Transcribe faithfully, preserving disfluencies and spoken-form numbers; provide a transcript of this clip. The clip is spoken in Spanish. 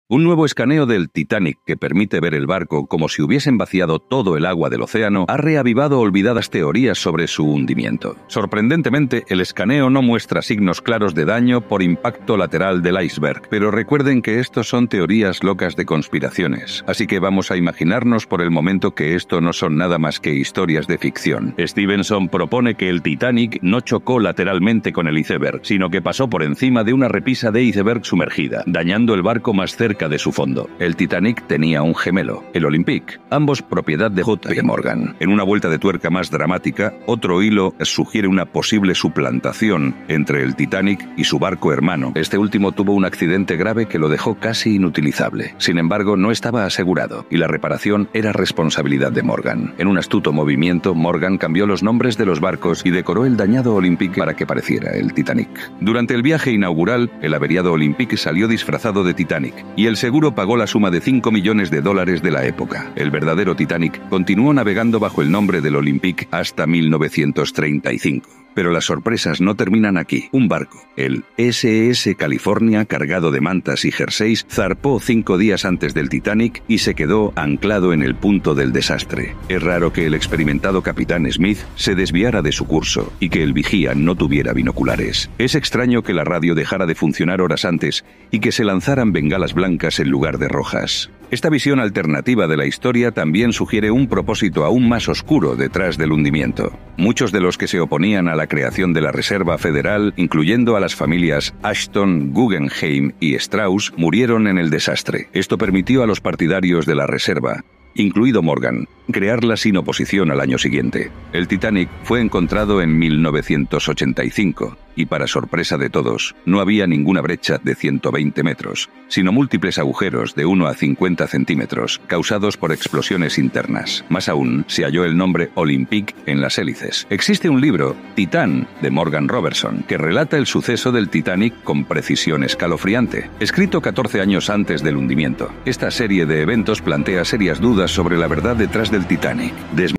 Un nuevo escaneo del Titanic que permite ver el barco como si hubiesen vaciado todo el agua del océano ha reavivado olvidadas teorías sobre su hundimiento. Sorprendentemente, el escaneo no muestra signos claros de daño por impacto lateral del iceberg, pero recuerden que estos son teorías locas de conspiraciones, así que vamos a imaginarnos por el momento que esto no son nada más que historias de ficción. Stevenson propone que el Titanic no chocó lateralmente con el iceberg, sino que pasó por encima de una repisa de iceberg sumergida, dañando el barco más cerca de su fondo. El Titanic tenía un gemelo, el Olympic, ambos propiedad de J P Morgan. En una vuelta de tuerca más dramática, otro hilo sugiere una posible suplantación entre el Titanic y su barco hermano. Este último tuvo un accidente grave que lo dejó casi inutilizable. Sin embargo, no estaba asegurado, y la reparación era responsabilidad de Morgan. En un astuto movimiento, Morgan cambió los nombres de los barcos y decoró el dañado Olympic para que pareciera el Titanic. Durante el viaje inaugural, el averiado Olympic salió disfrazado de Titanic, y el seguro pagó la suma de cinco millones de dólares de la época. El verdadero Titanic continuó navegando bajo el nombre del Olympic hasta mil novecientos treinta y cinco. Pero las sorpresas no terminan aquí. Un barco, el S S California, cargado de mantas y jerseys, zarpó cinco días antes del Titanic y se quedó anclado en el punto del desastre. Es raro que el experimentado capitán Smith se desviara de su curso y que el vigía no tuviera binoculares. Es extraño que la radio dejara de funcionar horas antes y que se lanzaran bengalas blancas en lugar de rojas. Esta visión alternativa de la historia también sugiere un propósito aún más oscuro detrás del hundimiento. Muchos de los que se oponían a la creación de la Reserva Federal, incluyendo a las familias Ashton, Guggenheim y Strauss, murieron en el desastre. Esto permitió a los partidarios de la Reserva, incluido Morgan, crearla sin oposición al año siguiente. El Titanic fue encontrado en mil novecientos ochenta y cinco, y para sorpresa de todos, no había ninguna brecha de ciento veinte metros, sino múltiples agujeros de uno a cincuenta centímetros, causados por explosiones internas. Más aún, se halló el nombre Olympic en las hélices. Existe un libro, Titán, de Morgan Robertson, que relata el suceso del Titanic con precisión escalofriante, escrito catorce años antes del hundimiento. Esta serie de eventos plantea serias dudas sobre la verdad detrás del Titanic. Des